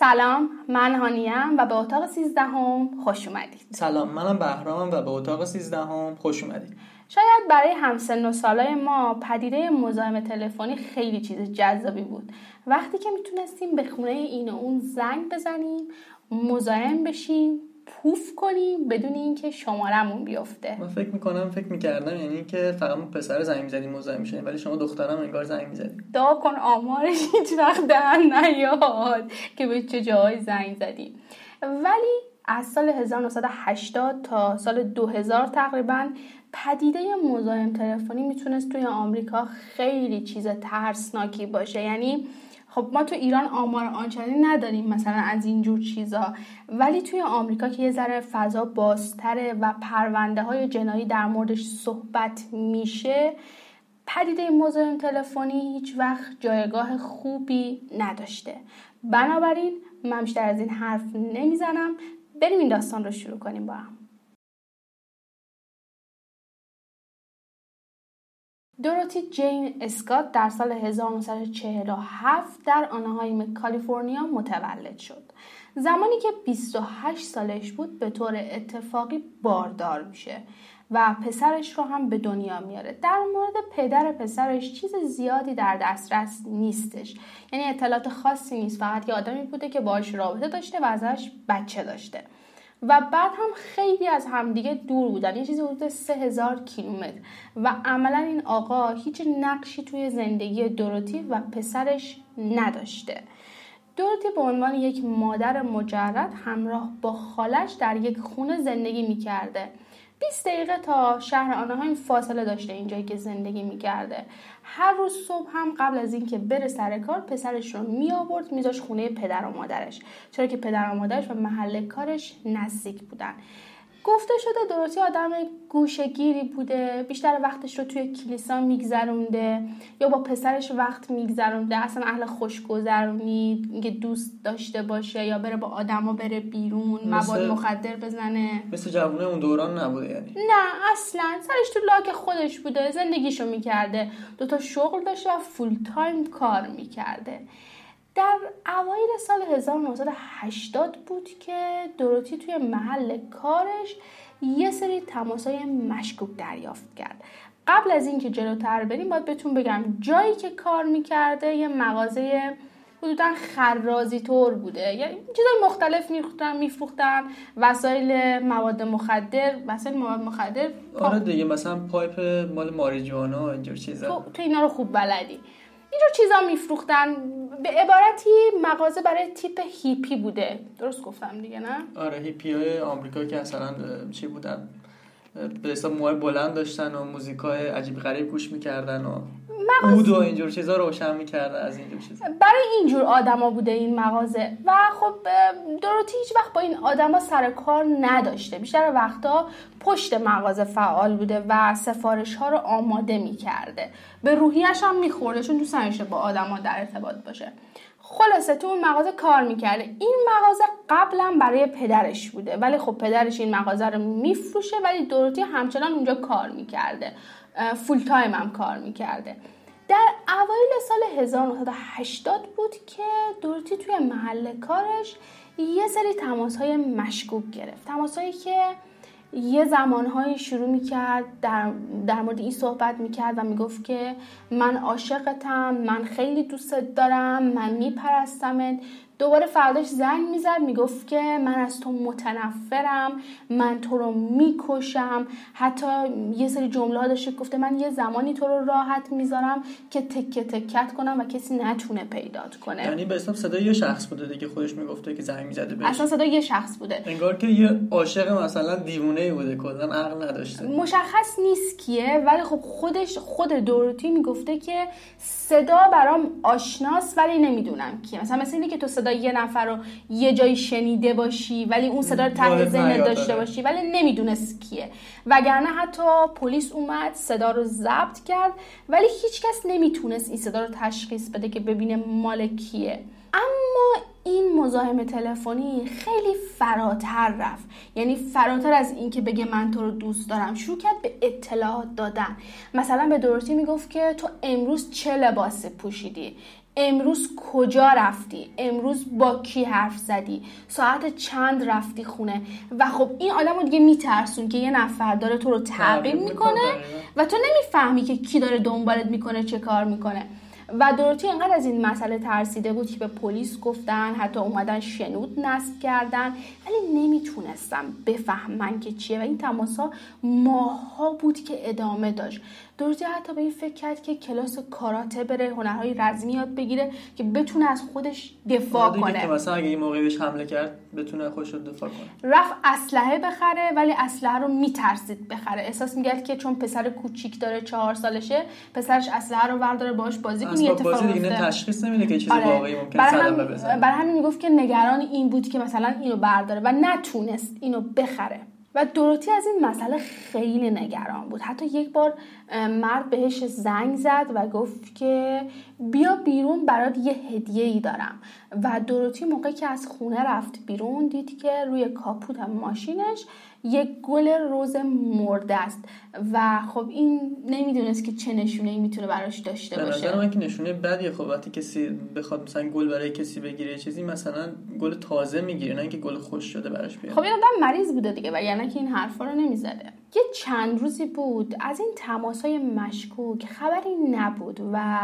سلام، من هانیم و به اتاق 13 خوش اومدید. سلام، منم بهرامم و به اتاق 13 خوش اومدید. شاید برای همسن و سالای ما پدیده مزاحم تلفنی خیلی چیز جذابی بود. وقتی که میتونستیم به خونه این و اون زنگ بزنیم، مزاحم بشیم، پوف کنیم بدون اینکه شمارمون بیفته. من فکر میکردم یعنی که فقط پسر زنگ میزدیم مزاحم میشیم، ولی شما دخترم انگار زنگ میزدیم. دعا کن آمارش هیچ وقت دهن نیاد که به چه جاهای زنگ زدیم. ولی از سال 1980 تا سال 2000 تقریبا پدیده مزاحم تلفنی میتونست توی آمریکا خیلی چیز ترسناکی باشه. یعنی خب ما تو ایران آمار آنچنانی نداریم مثلا از اینجور چیزا، ولی توی آمریکا که یه ذره فضا بازتره و پرونده های جنایی در موردش صحبت میشه، پدیده مزاحم تلفنی هیچ وقت جایگاه خوبی نداشته. بنابراین من بیشتر از این حرف نمیزنم، بریم این داستان رو شروع کنیم با هم. دوروتی جین اسکات در سال 1947 در آناهایم کالیفرنیا متولد شد. زمانی که 28 سالش بود به طور اتفاقی باردار میشه و پسرش رو هم به دنیا میاره. در مورد پدر پسرش چیز زیادی در دسترس نیستش، یعنی اطلاعات خاصی نیست، فقط یه آدمی بوده که باهاش رابطه داشته و ازش بچه داشته و بعد هم خیلی از همدیگه دور بودن، یه چیزی حدود 3000 کیلومتر و عملا این آقا هیچ نقشی توی زندگی دوروتی و پسرش نداشته. دوروتی به عنوان یک مادر مجرد همراه با خالش در یک خونه زندگی میکرده. 20 دقیقه تا شهر آناهایم فاصله داشته اینجایی که زندگی میکرده. هر روز صبح هم قبل از اینکه بره سر کار پسرش رو میآورد میذاش خونه پدر و مادرش، چرا که پدر و مادرش و محل کارش نزدیک بودن. گفته شده دوروتی آدم گوشه‌گیری بوده، بیشتر وقتش رو توی کلیسا میگذرونده یا با پسرش وقت میگذرونده، اصلا اهل خوشگذرونی که دوست داشته باشه یا بره با آدما بره بیرون مواد مخدر بزنه. مثل جوونه اون دوران نبوده یعنی؟ نه اصلا، سرش تو لاک خودش بوده، زندگیشو میکرده، 2 شغل داشته و فول تایم کار میکرده. در اوایل سال 1980 بود که دوروتی توی محل کارش یه سری تماسای مشکوک دریافت کرد. قبل از اینکه جلوتر بریم باید بهتون بگم جایی که کار میکرده یه مغازه حدوداً خرازی طور بوده، یعنی چیزای مختلف میفروختن، وسایل مواد مخدر. آره دیگه، مثلا پایپ مال ماریجوانا اینجور چیزا. تو اینا رو خوب بلدی. اینجور چیزا میفروختن، به عبارتی مغازه برای تیپ هیپی بوده. درست گفتم دیگه نه؟ آره، هیپیای آمریکا که اصلا چی بودن، به حساب موهای بلند داشتن و موزیکای عجیب غریب گوش میکردن و عود و اینجور چیزا روشن میکردن. از اینجور چیزا برای اینجور آدما بوده این مغازه و خب دوروتی هیچ وقت با این آدما سر کار نداشته، بیشتر وقتا پشت مغازه فعال بوده و سفارش ها رو آماده میکرده. به روحیش هم میخورده چون دوست نداشته با آدما در ارتباط باشه. خلاصه تو اون مغازه کار میکرده. این مغازه قبلا برای پدرش بوده، ولی خب پدرش این مغازه رو میفروشه ولی دوروتی همچنان اونجا کار میکرده، فول تایم هم کار میکرده. در اوایل سال 1980 بود که دوروتی توی محل کارش یه سری تماس‌های مشکوک گرفت. تماس‌هایی که یه زمانهایی شروع میکرد در مورد این صحبت میکرد و میگفت که من عاشقتم، من خیلی دوستت دارم، من میپرستمت. دوباره فرداش زنگ میزد میگفت که من از تو متنفرم، من تو رو میکشم. حتی یه سری جمله ها داشته گفته من یه زمانی تو رو راحت میذارم که تکه تکت کنم و کسی نتونه پیدات کنه. یعنی به اسم صدای یه شخص بوده دیگه، خودش میگفته که زنگ میزده بهش. اصلا صدای یه شخص بوده، انگار که یه عاشق مثلا دیوونه بوده، کلا عقل نداشته. مشخص نیست کیه، ولی خب خود دوروتی میگفته که صدا برام آشناست ولی نمیدونم کیه. مثلا اینه که تو صدا یه نفر رو یه جایی شنیده باشی ولی اون صدا رو ته ذهنت داشته باشی ولی نمیدونست کیه، وگرنه حتی پلیس اومد صدا رو ضبط کرد ولی هیچ کس نمیتونست این صدا رو تشخیص بده که ببینه مال کیه. اما این مزاحم تلفنی خیلی فراتر رفت، یعنی فراتر از این که بگه من تو رو دوست دارم، شروع کرد به اطلاعات دادن. مثلا به دوروتی میگفت که تو امروز چه لباسی پوشیدی، امروز کجا رفتی، امروز با کی حرف زدی، ساعت چند رفتی خونه. و خب این آدمو دیگه میترسون که یه نفر داره تو رو تعقیب میکنه و تو نمیفهمی که کی داره دنبالت میکنه، چه کار میکنه. و دوروتی اینقدر از این مسئله ترسیده بود که به پلیس گفتن، حتی اومدن شنود نصب کردن، ولی نمیتونستن بفهمن که چیه و این تماسا ماها بود که ادامه داشت. دوروتی حتی به این فکر کرد که کلاس کاراته بره، هنرهای رزمی یاد بگیره که بتونه از خودش دفاع کنه، که مثلا اگه این موقعی بهش حمله کرد بتونه خودش رو دفاع کنه. رفت اسلحه بخره ولی اسلحه رو میترسید بخره، احساس میکرد که چون پسر کوچیک داره 4 سالشه، پسرش اسلحه رو برداره باهاش بازی کنه، یه اتفاق بازی دیگه تشخیص نمیده که چیز واقعی ممکنه صدمه بزنه. برای همین میگفت که نگران این بود که مثلا اینو برداره و نتونست اینو بخره. و دوروتی از این مسئله خیلی نگران بود. حتی یک بار مرد بهش زنگ زد و گفت که بیا بیرون برات یه هدیه‌ای دارم. و دوروتی موقعی که از خونه رفت بیرون دید که روی کاپوت ماشینش یک گل رز مرده است و خب این نمیدونست که چه نشونه‌ای میتونه براش داشته باشه. به نظر من که نشونه بدیه. خب وقتی کسی بخواد مثلا گل برای کسی بگیره چیزی، مثلا گل تازه میگیره، نه اینکه گل خوش شده براش بیاره. خب این آدم مریض بوده دیگه و یعنی که این حرفا رو نمیزده. یه چند روزی بود از این تماسای مشکوک خبری نبود و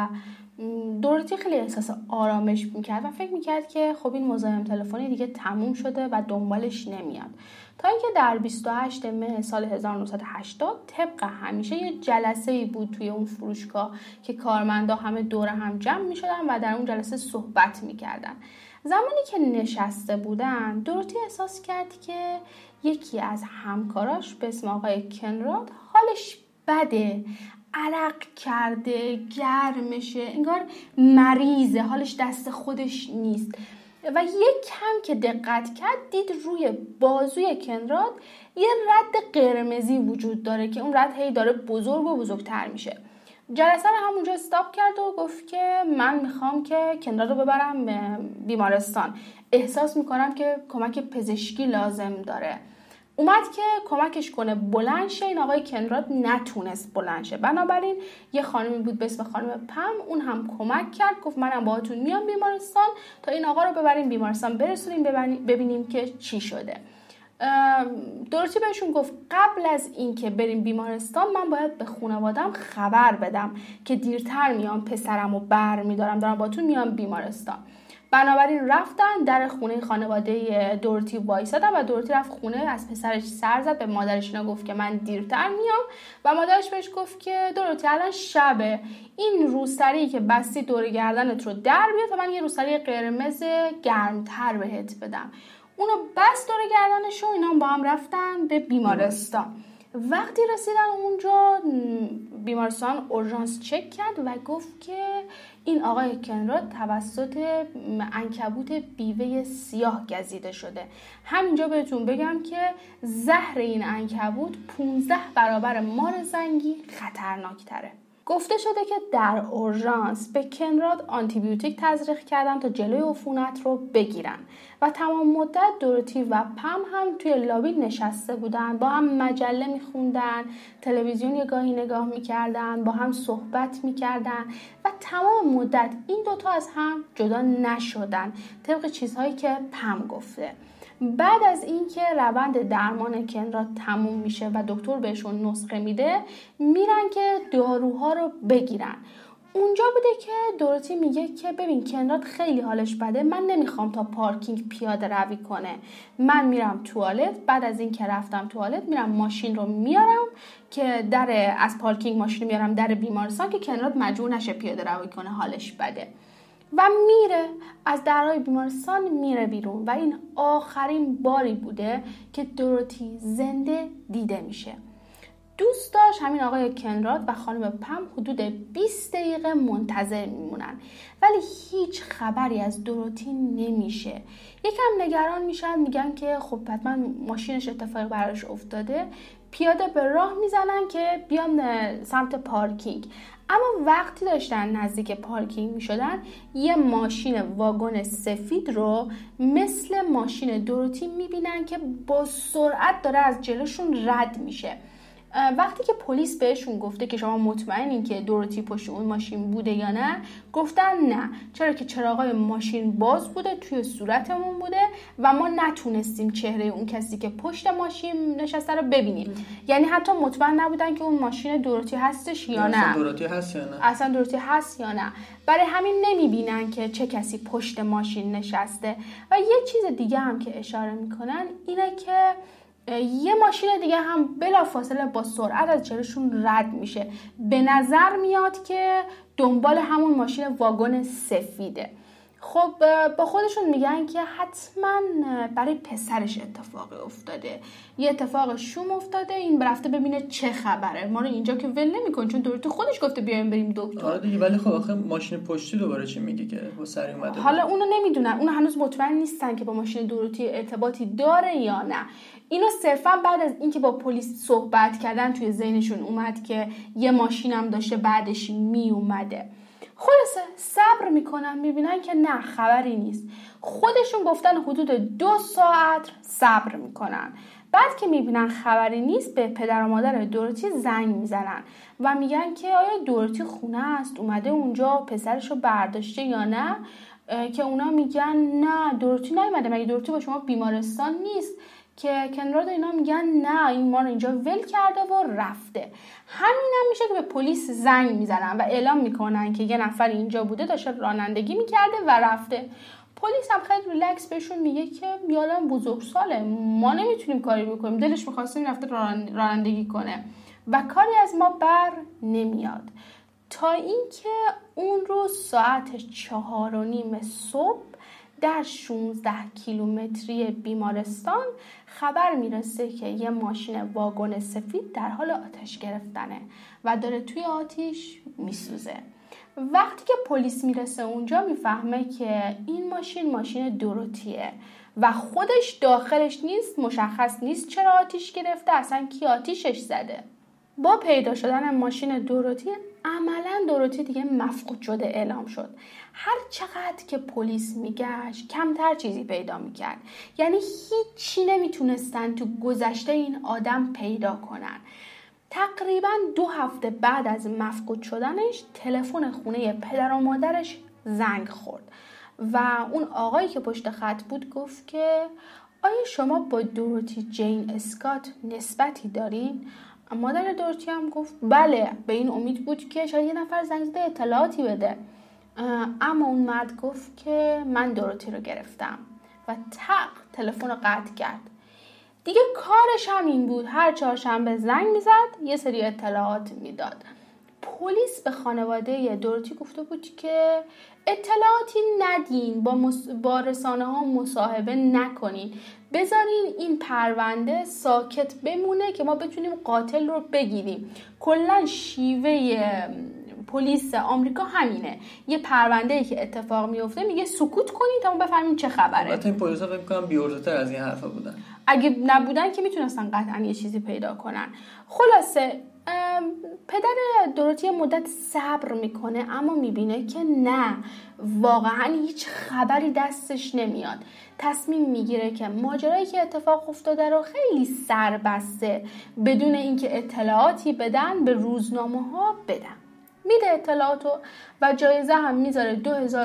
دوروتی خیلی احساس آرامش میکرد و فکر میکرد که خب این مزاحم تلفنی دیگه تموم شده و دنبالش نمیاد. تا اینکه در 28 مه سال 1980 طبق همیشه یه جلسه‌ای بود توی اون فروشگاه که کارمندا همه دور هم جمع میشدن و در اون جلسه صحبت میکردن. زمانی که نشسته بودن دوروتی احساس کرد که یکی از همکاراش به اسم آقای کنراد حالش بده، عرق کرده، گرمشه، انگار مریضه، حالش دست خودش نیست. و یک کم که دقت کرد دید روی بازوی کنراد یه رد قرمزی وجود داره که اون رد هی داره بزرگ و بزرگتر میشه. جلسه رو همونجا استاپ کرد و گفت که من میخوام که کنراد رو ببرم بیمارستان، احساس میکنم که کمک پزشکی لازم داره. اومد که کمکش کنه بلند شه. این آقای کنراد نتونست بلند شه، بنابراین یه خانمی بود به اسم خانم پم، اون هم کمک کرد، گفت منم باهاتون میام بیمارستان تا این آقا رو ببریم بیمارستان، برسونیم ببینیم که چی شده. دوروتی بهشون گفت قبل از این که بریم بیمارستان من باید به خانوادم خبر بدم که دیرتر میام پسرم رو بر میدارم، دارم باهاتون میام بیمارستان. بنابراین رفتن در خونه خانواده دوروتی وایسادن و دوروتی رفت خونه، از پسرش سر زد، به مادرش گفت که من دیرتر میام و مادرش بهش گفت که دوروتی الان شبه، این روسری که بستی دور گردنت رو در بیار تا من یه روسری قرمز گرمتر بهت بدم. اونو بس دور گردنش و اینا با هم رفتن به بیمارستان. وقتی رسیدن اونجا بیمارستان اورژانس چک کرد و گفت که این آقای کنراد توسط عنکبوت بیوه سیاه گزیده شده. همینجا بهتون بگم که زهر این عنکبوت 15 برابر مار زنگی خطرناک تره. گفته شده که در اورژانس به کنراد آنتیبیوتیک تزریق کردن تا جلوی عفونت رو بگیرن و تمام مدت دوروتی و پم هم توی لابی نشسته بودن، با هم مجله میخوندن، تلویزیون یه گاهی نگاه میکردن، با هم صحبت میکردن و تمام مدت این دوتا از هم جدا نشدن طبق چیزهایی که پم گفته. بعد از اینکه روند درمان کنراد تموم میشه و دکتر بهشون نسخه میده، میرن که داروها رو بگیرن. اونجا بوده که دوروتی میگه که ببین کنراد خیلی حالش بده، من نمیخوام تا پارکینگ پیاده روی کنه، من میرم توالت، بعد از اینکه رفتم توالت میرم ماشین رو میارم که از پارکینگ ماشین میارم در بیمارستان که کنراد مجبور نشه پیاده روی کنه، حالش بده. و میره از درهای بیمارستان میره بیرون و این آخرین باری بوده که دوروتی زنده دیده میشه. دوست داشت همین آقای کنراد و خانم پم حدود 20 دقیقه منتظر میمونن ولی هیچ خبری از دوروتی نمیشه. یکم نگران میشن، میگن که خب حتما ماشینش اتفاقی براش افتاده، پیاده به راه میزنن که بیان سمت پارکینگ. اما وقتی داشتن نزدیک پارکینگ میشدن یه ماشین واگن سفید رو مثل ماشین دوروتی میبینن که با سرعت داره از جلوشون رد میشه. وقتی که پلیس بهشون گفته که شما مطمئنین که دوروتی پشت اون ماشین بوده یا نه، گفتن نه، چرا که چراغای ماشین باز بوده، توی صورتمون بوده و ما نتونستیم چهره اون کسی که پشت ماشین نشسته رو ببینیم. یعنی حتی مطمئن نبودن که اون ماشین دوروتی هستش یا نه. اصلا دوروتی هست یا نه. برای همین نمیبینن که چه کسی پشت ماشین نشسته. و یه چیز دیگه هم که اشاره میکنن اینه که یه ماشین دیگه هم بلافاصله با سرعت از جلوشون رد میشه. به نظر میاد که دنبال همون ماشین واگن سفیده. خب با خودشون میگن که حتما برای پسرش اتفاقی افتاده، یه اتفاق شوم افتاده، این برفته ببینه چه خبره، ما رو اینجا که ول نمی‌کنه چون دوروتی خودش گفته بیایم بریم دکتر. آره دیگه، ولی خب آخه ماشین پشتی دوباره چی میگه که با سری اومده؟ حالا اونو نمیدونن، اونو هنوز مطمئن نیستن که با ماشین دوروتی ارتباطی داره یا نه. اینو صرفا بعد از اینکه با پلیس صحبت کردن توی ذهنشون اومد که یه ماشینم داشته بعدش می اومده. خلاصه صبر میکنن، میبینن که نه خبری نیست. خودشون گفتن حدود 2 ساعت صبر میکنن. بعد که میبینن خبری نیست به پدر و مادر دوروتی زنگ میزنن و میگن که آیا دوروتی خونه است، اومده اونجا پسرشو برداشته یا نه؟ که اونا میگن نه دوروتی نیومده، مگه دوروتی با شما بیمارستان نیست؟ که کنراد اینا میگن نه، این ما رو اینجا ول کرده و رفته. همینم میشه که به پلیس زنگ میزنن و اعلام میکنن که یه نفر اینجا بوده، داشته رانندگی میکرده و رفته. پلیس هم خیلی ریلکس بهشون میگه که یادم بزرگساله، ما نمیتونیم کاری بکنیم، دلش میخواسته این رفته رانندگی کنه و کاری از ما بر نمیاد. تا اینکه اون روز ساعت 4:30 صبح در 16 کیلومتری بیمارستان خبر میرسه که یه ماشین واگن سفید در حال آتش گرفتنه و داره توی آتیش میسوزه. وقتی که پلیس میرسه اونجا میفهمه که این ماشین دوروتیه و خودش داخلش نیست، مشخص نیست چرا آتیش گرفته، اصلا کی آتیشش زده. با پیدا شدن ماشین دوروتی عملا دوروتی دیگه مفقود شده اعلام شد. هر چقدر که پلیس میگشت کمتر چیزی پیدا میکرد. یعنی هیچی نمیتونستن تو گذشته این آدم پیدا کنن. تقریبا 2 هفته بعد از مفقود شدنش تلفن خونه پدر و مادرش زنگ خورد و اون آقایی که پشت خط بود گفت که آیا شما با دوروتی جین اسکات نسبتی دارین؟ مادر دوروتی هم گفت بله، به این امید بود که شاید یه نفر زنگ زده اطلاعاتی بده. اما اون مرد گفت که من دوروتی رو گرفتم و تلفن رو قطع کرد. دیگه کارش هم این بود، هر چهارشنبه زنگ میزد یه سری اطلاعات میداد. پلیس به خانواده دوروتی گفته بود که اطلاعاتی ندین، با رسانه ها مصاحبه نکنین، بذارین این پرونده ساکت بمونه که ما بتونیم قاتل رو بگیریم. کلا شیوه پلیس آمریکا همینه، یه پرونده‌ای که اتفاق میفته میگه سکوت کنین تا ما بفهمیم چه خبره. البته این پلیسا فکر می‌کنم بی‌عرضه‌تر از این حرفا بودن. اگه نبودن که میتونستن قطعا یه چیزی پیدا کنن. خلاصه پدر دوروتی مدت صبر میکنه اما میبینه که نه، واقعا هیچ خبری دستش نمیاد. تصمیم میگیره که ماجرایی که اتفاق افتاده رو خیلی سربسته بدون اینکه اطلاعاتی بدن به روزنامه ها بدن. میده اطلاعاتو و جایزه هم میذاره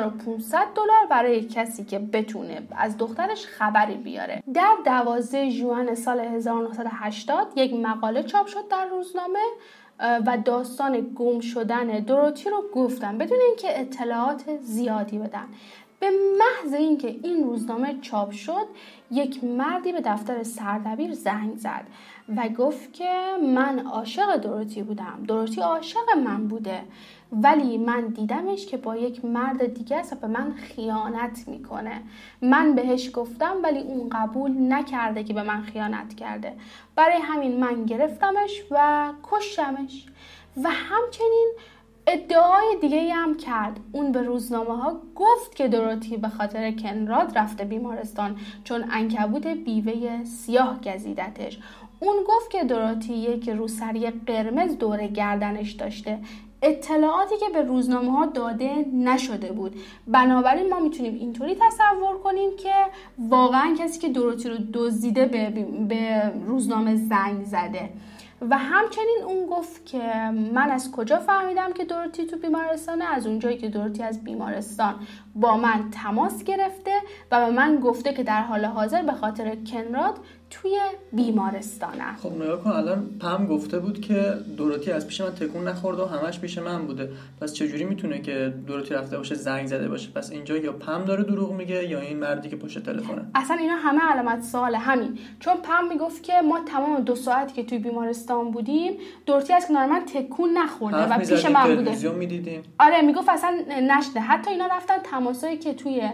$2500 برای کسی که بتونه از دخترش خبری بیاره. در 12 ژوئن سال 1980 یک مقاله چاپ شد در روزنامه و داستان گم شدن دوروتی رو گفتن بدون اینکه اطلاعات زیادی بدن. به محض اینکه این روزنامه چاپ شد یک مردی به دفتر سردبیر زنگ زد و گفت که من عاشق دوروتی بودم، دوروتی عاشق من بوده، ولی من دیدمش که با یک مرد دیگه است و به من خیانت میکنه. من بهش گفتم ولی اون قبول نکرده که به من خیانت کرده، برای همین من گرفتمش و کشتمش. و همچنین ادعای دیگه هم کرد. اون به روزنامه ها گفت که دوروتی به خاطر کنراد رفته بیمارستان چون عنکبوت بیوه سیاه گزیدتش. اون گفت که دوروتی یک روسری قرمز دور گردنش داشته. اطلاعاتی که به روزنامه ها داده نشده بود. بنابراین ما میتونیم اینطوری تصور کنیم که واقعا کسی که دوروتی رو دزدیده به روزنامه زنگ زده. و همچنین اون گفت که من از کجا فهمیدم که دوروتی تو بیمارستانه؟ از اونجایی که دوروتی از بیمارستان با من تماس گرفته و به من گفته که در حال حاضر به خاطر کنراد توی بیمارستانم. خب نگاه کن، الان پم گفته بود که دوروتی از پیش من تکون نخورده و همش پیش من بوده، پس چجوری میتونه که دوروتی رفته باشه زنگ زده باشه؟ پس اینجا یا پم داره دروغ میگه یا این مردی که پشت تلفنه. اصلا اینا همه علامت سوال همین، چون پم میگفت که ما تمام 2 ساعتی که توی بیمارستان بودیم دوروتی از کنار من تکون نخورده و پیش من بوده. تلویزیون میدیدین؟ آره میگفت اصلا نشده. حتی اینا رفتن تماسایی که توی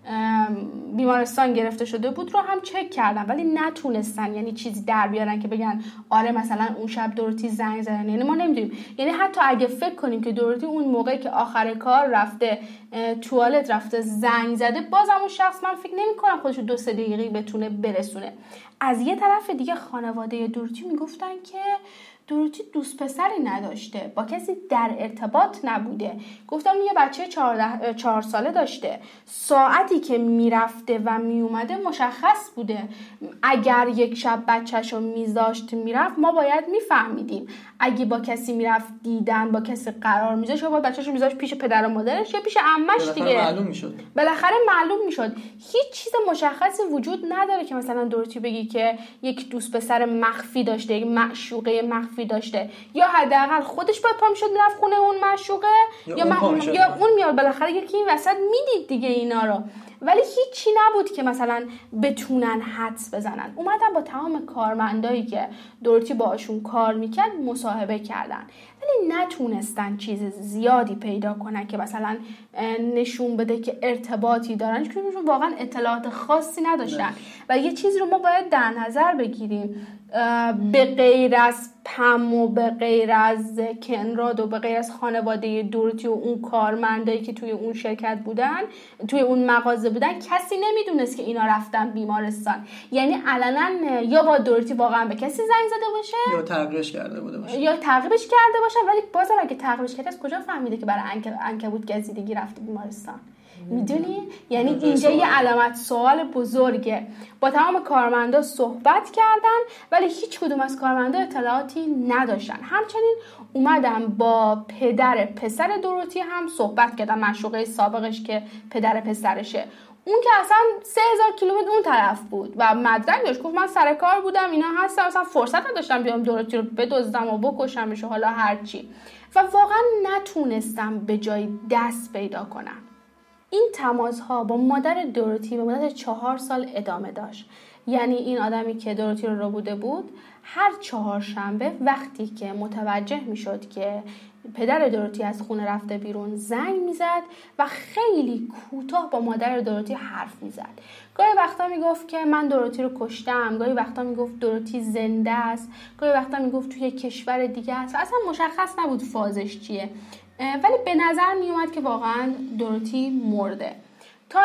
بیمارستان گرفته شده بود رو هم چک کردن ولی نتونستن یعنی چیزی در بیارن که بگن آره مثلا اون شب دوروتی زنگ زدن. یعنی ما نمیدونیم، یعنی حتی اگه فکر کنیم که دوروتی اون موقعی که آخر کار رفته توالت رفته زنگ زده، بازم اون شخص من فکر نمی‌کنم خودش رو 2-3 دقیقه بتونه برسونه. از یه طرف دیگه خانواده دوروتی میگفتن که دوروتی دوست پسری نداشته، با کسی در ارتباط نبوده. گفتم یه بچه 4 ساله داشته، ساعتی که میرفته و میومده مشخص بوده. اگر یک شب بچه‌شو میذاشت میرفت ما باید میفهمیدیم. اگه با کسی میرفت دیدن، با کسی قرار میذاشت، یا با بچه‌شو میذاشت پیش پدر و مادرش یا پیش عمش دیگه. بالاخره معلوم میشد. هیچ چیز مشخصی وجود نداره که مثلا دوروتی بگی که یک دوست پسر مخفی داشته، یک معشوقه مخفی داشته، یا حداقل خودش باید پا میشد میرفت خونه اون معشوقه یا اون میاد. بالاخره یکی این وسط میدید دیگه اینا رو، ولی هیچی نبود که مثلا بتونن حدس بزنن. اومدن با تمام کارمندایی که دوروتی باشون کار میکرد مصاحبه کردن ولی نتونستن چیز زیادی پیدا کنن که مثلا نشون بده که ارتباطی دارن، چون واقعا اطلاعات خاصی نداشتن. و یه چیزی رو ما باید در نظر بگیریم، به غیر از پم و به غیر از کنراد و به غیر از خانواده دوروتی و اون کارمندایی که توی اون شرکت بودن، توی اون مغازه بودن، کسی نمیدونست که اینا رفتن بیمارستان. یعنی علنا یا با دوروتی واقعا به کسی زنگ زده باشه یا تعقیبش کرده باشه ولی بازم اگه تعقیبش کرده از کجا فهمیده که برای عنکبوت گزیدگی رفته بیمارستان؟ میدونی؟ یعنی اینجا یه علامت سوال بزرگه. با تمام کارمندا صحبت کردن ولی هیچ کدوم از کارمندا اطلاعاتی نداشتن. همچنین اومدن با پدر پسر دوروتی هم صحبت کردن، معشوقه سابقش که پدر پسرشه. اون که اصلا 3000 کیلومتر اون طرف بود و مدرک داشت. گفت من سر کار بودم، اینا هستم، اصلا فرصت نداشتم بیام دوروتی رو بدزدم و بکشمش و حالا هرچی. و واقعا نتونستم به جای دست پیدا کنم. این تماس‌ها با مادر دوروتی به مدت 4 سال ادامه داشت. یعنی این آدمی که دوروتی رو بوده بود هر 4 شنبه وقتی که متوجه میشد که پدر دوروتی از خونه رفته بیرون زنگ میزد و خیلی کوتاه با مادر دوروتی حرف میزد. گاهی وقتا میگفت که من دوروتی رو کشتم، گاهی وقتا میگفت دوروتی زنده است، گاهی وقتا میگفت توی کشور دیگه است. اصلا مشخص نبود فازش چیه، ولی به نظر میومد که واقعا دوروتی مرده. تا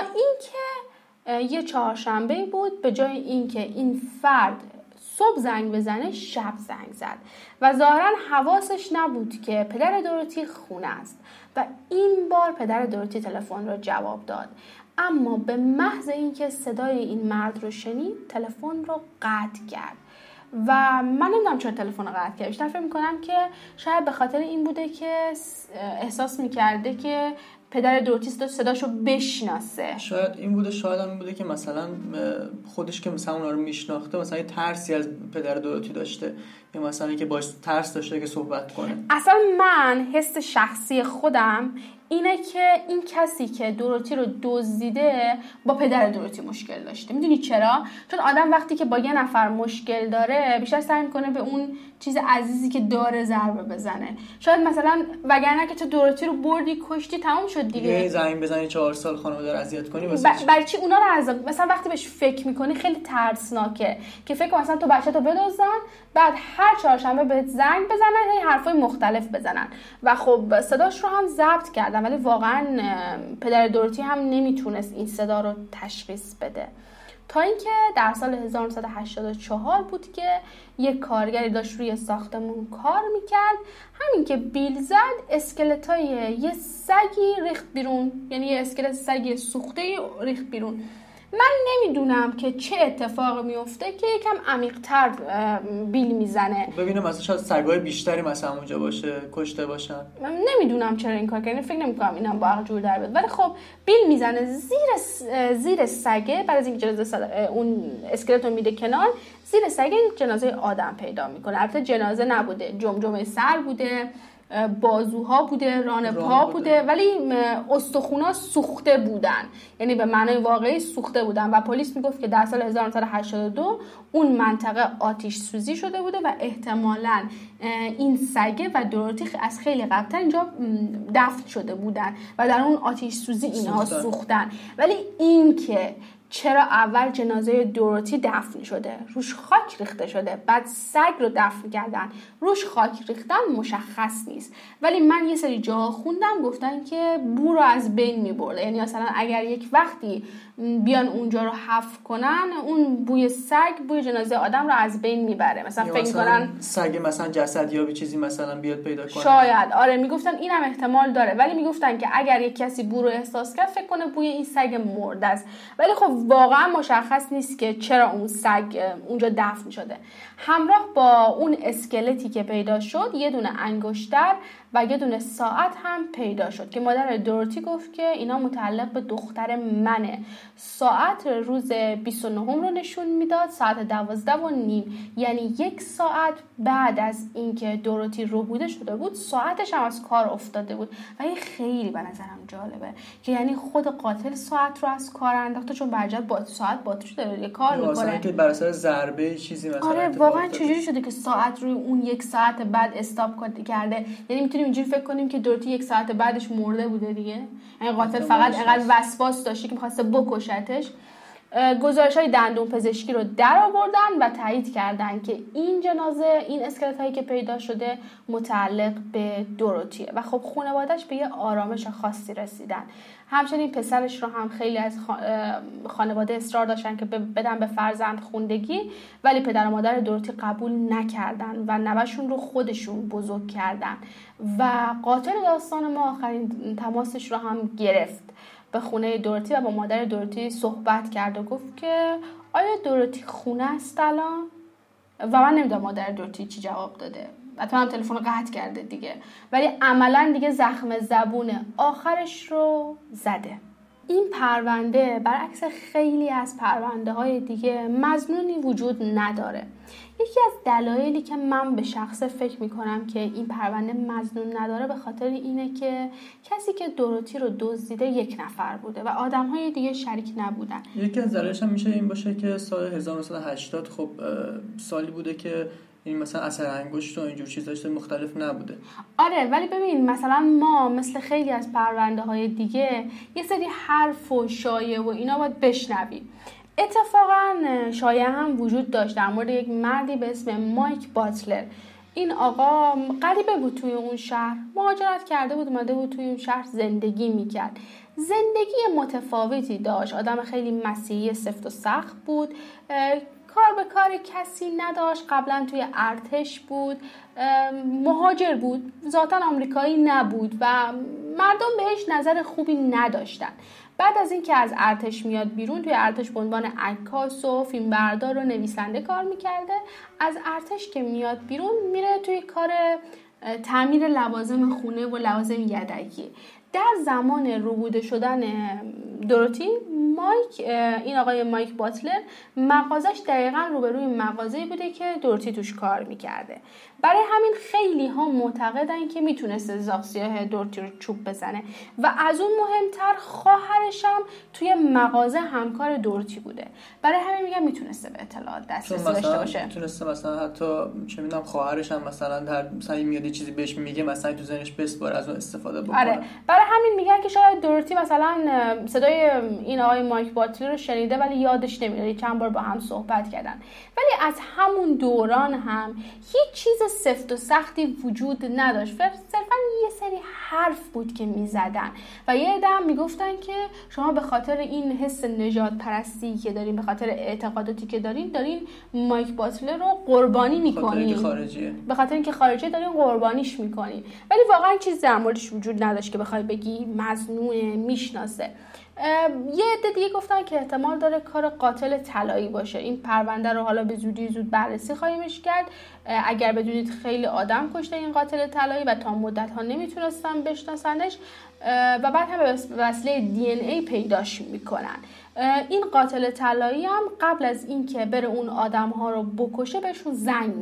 اینکه یه 4 شنبه بود، به جای اینکه این فرد صبح زنگ بزنه شب زنگ زد و ظاهرا حواسش نبود که پدر دوروتی خونه است و این بار پدر دوروتی تلفن رو جواب داد. اما به محض اینکه صدای این مرد رو شنید تلفن رو قطع کرد و من نمیدونم چرا تلفن رو قطع کرد. بیشتر فکر میکنم که شاید به خاطر این بوده که احساس میکرده که پدر دوروتی صداشو بشناسه. شاید این بوده، شاید هم این بوده که مثلا خودش که مثلا اونا رو میشناخته، مثلا یه ترسی از پدر دوروتی داشته یا مثلا که باش ترس داشته که صحبت کنه. اصلا من حس شخصی خودم اینه که این کسی که دوروتی رو دزدیده با پدر دوروتی مشکل داشته. میدونی چرا؟ چون آدم وقتی که با یه نفر مشکل داره بیشتر سعی میکنه به اون چیز عزیزی که داره ضربه بزنه. شاید مثلا وگرنه که تو دوروتی رو بردی کشتی تمام شد دیگه. زنگ بزنی 4 سال خانواده رو اذیت کنی برای چی اونا رو عذاب؟ مثلا وقتی بهش فکر میکنی خیلی ترسناکه که فکر مثلا تو بچه‌تو بدزدن، بعد هر چهارشنبه بهت زنگ بزنن، هی حرفای مختلف بزنن و خب صداش رو هم ضبط کردن ولی واقعا پدر دوروتی هم نمیتونست این صدا رو تشخیص بده. تا اینکه در سال 1984 بود که یک کارگری داشت روی ساختمون کار میکرد. همین که بیل زد اسکلتای یه سگی ریخت بیرون، یعنی یه اسکلت سگی سوخته ریخت بیرون من نمیدونم که چه اتفاقی میفته که یکم عمیق‌تر بیل میزنه. ببینم مثلا شاید سگای بیشتری مثلا اونجا باشه کشته باشن. نمیدونم چرا این کار کردن، فکر نمی‌کنم اینا با عقل جور در بیاد. ولی خب بیل میزنه زیر سگه. بعد از اینکه جنازه اون اسکلت رو میده کنار، زیر سگه جنازه آدم پیدا میکنه. البته جنازه نبوده، جمجمه سر بوده، بازوها بوده، ران پا بوده، ولی استخونا سوخته بودن، یعنی به معنای واقعی سوخته بودن و پلیس میگفت که در سال 1982 اون منطقه آتش سوزی شده بوده و احتمالاً این سگه و دوروتی از خیلی قبل‌تر اینجا دفن شده بودن و در اون آتش سوزی اینها سوختن. ولی این که چرا اول جنازه دوروتی دفن شده، روش خاک ریخته شده، بعد سگ رو دفن کردن، روش خاک ریختن، مشخص نیست. ولی من یه سری جاها خوندم گفتن که بو رو از بین میبرده، یعنی مثلا اگر یک وقتی بیان اونجا رو حفر کنن، اون بوی سگ بوی جنازه آدم رو از بین میبره. مثلا فکر می‌کنن سگ مثلا جسدیابی چیزی مثلا بیاد پیدا کنه. شاید آره، میگفتن اینم احتمال داره، ولی میگفتن که اگر یک کسی بو رو احساس کرد فکر کنه بوی این سگ مرده است. ولی خب واقعا مشخص نیست که چرا اون سگ اونجا دفن شده. همراه با اون اسکلتی که پیدا شد یه دونه انگشتر و یه دونه ساعت هم پیدا شد که مادر دوروتی گفت که اینا متعلق به دختر منه. ساعت روز 29 رو نشون میداد، ساعت 12:30، یعنی 1 ساعت بعد از اینکه دوروتی ربوده شده بود، ساعتش هم از کار افتاده بود. و این خیلی به نظرم جالبه که یعنی خود قاتل ساعت رو از کار انداخته، چون برجت با ساعت باتوش داره یه کار میکنه. مثلا که بر اثر ضربه چیزی مثلا آره واقعا چجوری شده که ساعت روی اون 1 ساعت بعد استاپ کرده؟ یعنی میتونیم اینجوری فکر کنیم که دوروتی 1 ساعت بعدش مرده بوده دیگه. یعنی قاتل فقط اینقدر وسواس داشته که می‌خواسته بکشتش. گزارش‌های دندون پزشکی رو در آوردن و تایید کردن که این جنازه، این اسکلت هایی که پیدا شده متعلق به دوروتیه و خب خانواده‌اش به یه آرامش خاصی رسیدن. همچنین پسرش رو هم خیلی از خانواده اصرار داشتن که بدن به فرزند خوندگی، ولی پدر و مادر دوروتی قبول نکردن و نوه‌شون رو خودشون بزرگ کردن و قاتل داستان ما آخرین تماسش رو هم گرفت. به خونه دوروتی و با مادر دوروتی صحبت کرد و گفت که آیا دوروتی خونه است الان؟ و من نمیدونم مادر دوروتی چی جواب داده. حتما هم تلفن رو قطع کرده دیگه، ولی عملا دیگه زخم زبون آخرش رو زده. این پرونده برعکس خیلی از پرونده های دیگه مظنونی وجود نداره. یکی از دلایلی که من به شخصه فکر میکنم که این پرونده مظنون نداره به خاطر اینه که کسی که دوروتی رو دزدیده 1 نفر بوده و آدم‌های دیگه شریک نبودن. یکی از دلایلش هم میشه این باشه که سال 1980 خب سالی بوده که این مثلا اثر انگشت و اینجور چیزاش مختلف نبوده. آره ولی ببین مثلا ما مثل خیلی از پرونده های دیگه یه سری حرف و شایعه و اینا باید بشنویم. اتفاقا شایعه هم وجود داشت در مورد یک مردی به اسم مایک باتلر. این آقا غریبه بود توی اون شهر، مهاجرت کرده بود، اومده بود توی اون شهر زندگی میکرد. زندگی متفاوتی داشت، آدم خیلی مسیحی سفت و سخت بود، کار به کار کسی نداشت، قبلا توی ارتش بود، مهاجر بود، ذاتاً آمریکایی نبود و مردم بهش نظر خوبی نداشتن. بعد از اینکه از ارتش میاد بیرون، توی ارتش به عنوان عکاس و فیلمبردار و نویسنده کار میکرده. از ارتش که میاد بیرون میره توی کار تعمیر لوازم خونه و لوازم یدکی. در زمان ربوده شدن دوروتی، این آقای مایک باتلر مغازش دقیقاً روبروی مغازه‌ای بوده که دوروتی توش کار میکرده. برای همین خیلی ها معتقدن که میتونسته زاغ سیاه دوروتی رو چوب بزنه و از اون مهمتر خواهرش هم توی مغازه همکار دوروتی بوده. برای همین میگم میتونسته به اطلاعات دسترسی داشته باشه. میتونسته مثلا حتی چه میدونم خواهرش هم مثلا میاد یه چیزی بهش میگه، مثلا تو ذهنش بسپاره از اون استفاده بکنه. آره برای همین میگن که شاید دوروتی مثلا صدای این آقای مایک باتلر رو شنیده ولی یادش نمیاد، چند بار با هم صحبت کردن. ولی از همون دوران هم هیچ چیز سفت و سختی وجود نداشت، صرفا یه سری حرف بود که میزدن و یه عده هم میگفتن که شما به خاطر این حس نژاد پرستی که دارین، به خاطر اعتقاداتی که دارین مایک باتلر رو قربانی میکنین، به خاطر اینکه خارجیه دارین قربانیش میکنین. ولی واقعا چیز در موردش وجود نداشت که بخوای بگی مظنون میشناسه. یه عده دیگه گفتن که احتمال داره کار قاتل طلایی باشه. این پرونده رو حالا به زود بررسی خواهیمش کرد. اگر بدونید خیلی آدم کشته این قاتل طلایی و تا مدت ها نمیتونستن بشناسنش و بعد هم به وسیله DNA پیداش میکنن. این قاتل طلایی هم قبل از اینکه بره اون آدم ها رو بکشه بهشون زنگ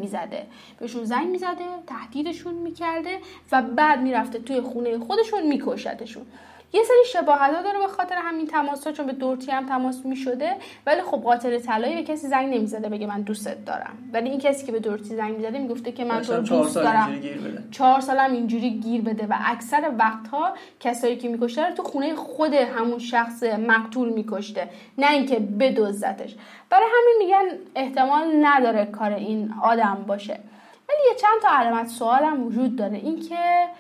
میزده، تهدیدشون میکرده و بعد میرفته توی خونه خودشون میکشتشون. یه سری شباهت‌ها داره به خاطر همین تماس‌ها، چون به دورتی هم تماس می‌شده، ولی خب قاتل طلایی به کسی زنگ نمی‌زده بگه من دوستت دارم، ولی این کسی که به دورتی زنگ می‌زده میگفته که من تو رو دوست دارم. 4 سالم اینجوری گیر بده و اکثر وقتها کسایی که می‌کشته رو تو خونه خود همون شخص مقتول می‌کشته، نه اینکه بدزدتش. برای همین میگن احتمال نداره کار این آدم باشه. ولی یه چند تا علامت سوال هم وجود داره. اینکه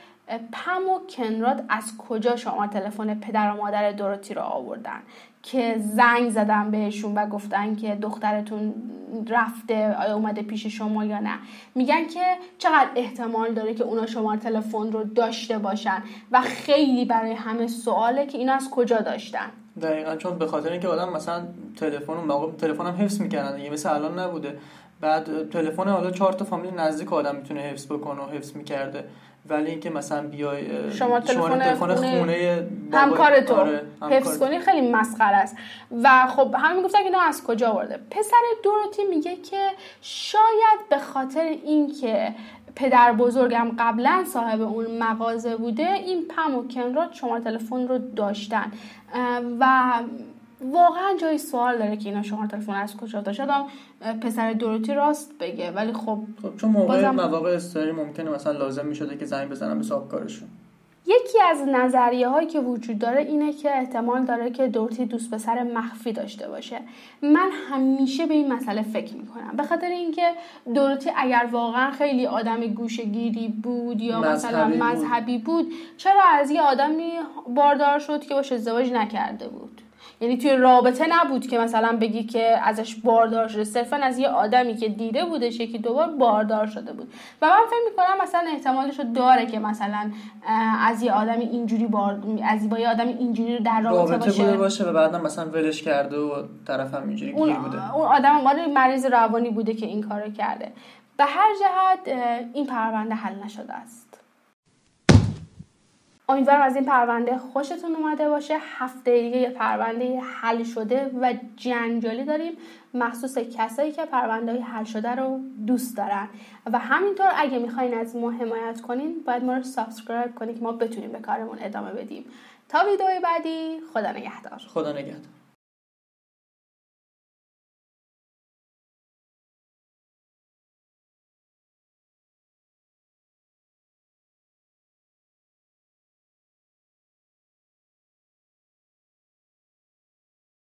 پم و کنراد از کجا شما تلفن پدر و مادر دوروتی رو آوردن که زنگ زدن بهشون و گفتن که دخترتون رفته، آیا اومده پیش شما یا نه. میگن که چقدر احتمال داره که اونا شماره تلفن رو داشته باشن و خیلی برای همه سواله که اینا از کجا داشتن. دقیقاً، چون به خاطر اینکه آدم مثلا تلفن هم حفظ می‌کردن دیگه، مثل الان نبوده. بعد تلفن حالا 4 تا فامیل نزدیک آدم میتونه حفظ بکنه و حفظ می‌کرده، ولی اینکه مثلا بیای شما تلفن خونه همکارتو حفظ کنی خیلی مسخره است. و خب همین گفتن که اینا از کجا آورده. پسر دوروتی میگه که شاید به خاطر اینکه پدر بزرگم قبلا صاحب اون مغازه بوده، این پم و کنراد شماره تلفن رو داشتن و واقعا جای سوال داره که اینا شماره تلفن از کجا داشتن. پسر دوروتی راست بگه، ولی خب چون مواقع استوری ممکنه مثلا لازم میشده که زنگ بزنن به صاحبکارشون. یکی از نظریه هایی که وجود داره اینه که احتمال داره که دوروتی دوست پسر مخفی داشته باشه. من همیشه به این مسئله فکر میکنم، به خاطر اینکه دوروتی اگر واقعا خیلی آدم گوشه‌گیری بود یا مثلا مذهبی بود، چرا از یه آدمی باردار شد که باشه ازدواج نکرده بود؟ یعنی توی رابطه نبود که مثلا بگی که ازش باردار شده، صرفا از یه آدمی که دیده بودش یکی دوبار باردار شده بود. و من فکر میکنم مثلا احتمالش داره که مثلا از یه آدمی اینجوری با یه آدمی اینجوری در رابطه باشه و بعدم مثلا ولش کرده و طرف هم اینجوری گیر بوده. اون آدم مریض روانی بوده که این کارو کرده. به هر جهت این پرونده حل نشده است. امیدوارم از این پرونده خوشتون اومده باشه. هفته دیگه یه پرونده حل شده و جنجالی داریم، مخصوص کسایی که پرونده‌های حل شده رو دوست دارن. و همینطور اگه میخواین از ما حمایت کنین باید ما رو سابسکرایب کنین که ما بتونیم به کارمون ادامه بدیم. تا ویدیوی بعدی، خدا نگهدار.